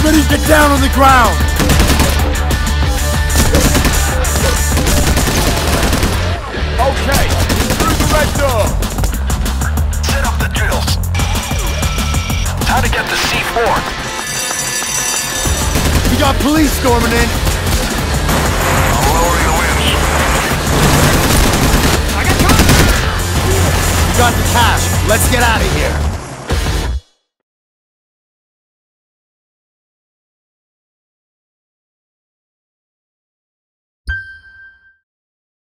Everybody get down on the ground! Okay, through the red door! Set up the drills. Time to get the C4. We got police storming in! I'm lowering the winch. We got the cash. Let's get out of here.